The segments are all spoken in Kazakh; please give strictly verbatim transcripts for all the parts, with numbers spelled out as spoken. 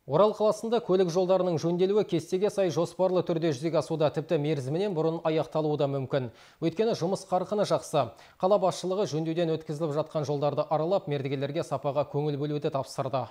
Орал қаласында көлік жолдарының жөнделуі кестеге сай жоспарлы түрде жүзеге асуда, тіпті мерзімінен бұрын аяқталуы да мүмкін. Өйткені жұмыс қарқыны жақсы. Қала басшылығы жөндеуден өткізіліп жатқан жолдарды аралап, мердігерлерге сапаға көңіл бөлуді тапсырды.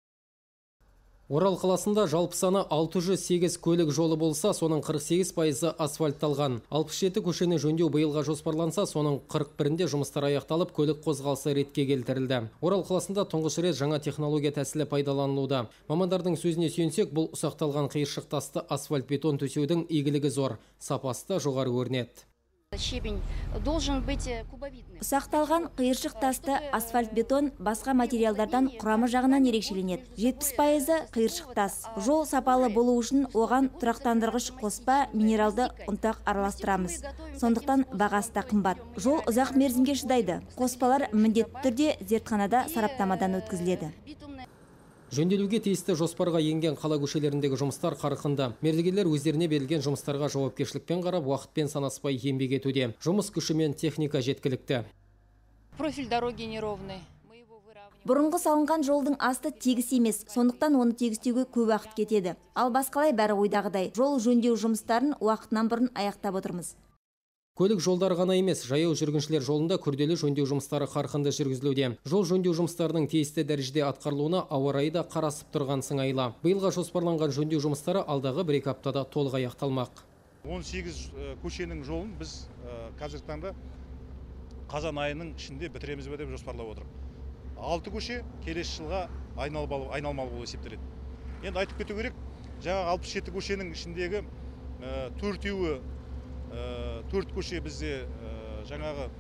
Орал қаласында жалпы саны алты жүз сегіз көлік жолы болса, соның қырық сегіз пайызы асфальтталған. алпыс жеті көшені жөндеу биылға жоспарланса, соның қырық бірінде жұмыстар аяқталып, көлік қозғалысы ретке келтірілді. Орал қаласында тұңғыш рет жаңа технология тәсілі пайдаланылуда. Мамандардың сөзіне сүйенсек, бұл ұсақталған қиыршық тасты асфальт бетон төсеудің игілігі зор, сапасы да жоғары көрінеді. Щебень должен быть кубовидный. Ұсақталған қиыршық тасты асфальт бетон басқа материалдардан құрамы жағынан ерекшеленеді. жетпіс пайызы қиыршық тас. Жол сапалы болу үшін оған тұрақтандырғыш қоспа минералды ұнтақ араластырамыз. Сондықтан бағасы да қымбат. Жол ұзақ мерзімге шыдайды. Қоспалар міндетті түрде зертханада сараптамадан өткізіледі. Жөнделуге тиісті жоспарға енген қала көшелеріндегі жұмыстар қарқынды. Мердігерлер өздеріне берілген жұмыстарға жауапкершілікпен қарап, уақытпен санаспай еңбек етуде. Жұмыс күші мен техника жеткілікті. Профиль дороги неровный. Бұрынғы салынған жолдың асты тегіс емес, сондықтан оны тегістеуге көп уақыт кетеді. Ал басқалай бәрі ойдағыдай. Жол жөндеу жұмыстарын уақытынан бұрын аяқтап отырмыз. Көлік жолдар ғана емес, жаяу жүргіншілер жолында күрделі жөндеу жұмыстары қарқынды жүргізілуде. Жол жөндеу жұмыстарының тиісті дәрежеде атқарылуына ауа райы да қарасып тұрған сыңайлы. Биылға жоспарланған жөндеу жұмыстары алдағы бір екі аптада толық аяқталмақ. он сегіз көшенің жолын біз қазіргі таңда қазан айының ішінде бітіреміз бе деп жоспарлап отырмыз. алты көше келесі жылға айналмалы болып есептеледі. Енді айтып кету керек, жаңағы алпыс жеті көшенің ішіндегі төртеуі төрт көше бізде жаңағы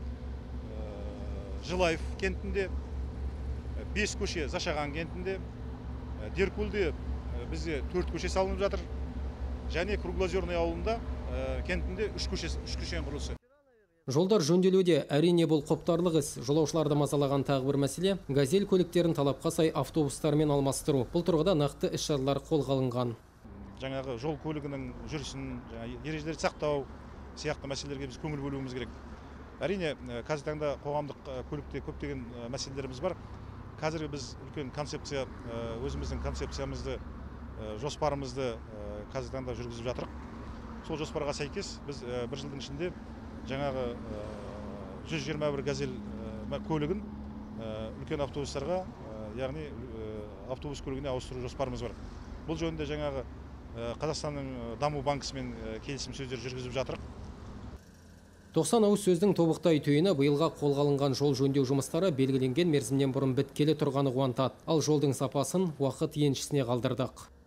Жылаев кентінде, бес көше Зашаған кентінде, Деркөлде бізде төрт көше салынып жатыр, және Круглозерный ауылында кентінде үш көшенің құрылысы. Жолдар жөнделуде, әрине бұл құптарлық іс. Жолаушыларды мазалаған тағы бір мәселе, газель көліктерін талапқа сай автобустармен алмастыру. Бұл тұрғыда нақты іс-шаралар қолға алынған. Жаңағы жол көлігінің жүрісін, ережелерді сақтау сияқты мәселелерге біз көңіл бөлуіміз керек. Әрине, қазіргі таңда қоғамдық көлікте көптеген мәселелеріміз бар. Қазір біз үлкен концепция, өзіміздің концепциямызды, жоспарымызды қазіргі таңда жүргізіп жатырық. Сол жоспарға сәйкес біз бір жылдың ішінде жаңағы жүз жиырма бір газель көлігін үлкен автобустарға, яғни автобус көлігіне ауыстыру жоспарымыз бар. Бұл жөнінде жаңағы Қазақстанның даму банкісімен келісім сөздер жүргізіп жатырық. тоқсан ауыз сөздің тобықтай түйіні биылға қолға алынған жол жөндеу жұмыстары белгіленген мерзімнен бұрын біткелі тұрғаны қуантады. Ал жолдың сапасын уақыт еншісіне қалдырдық.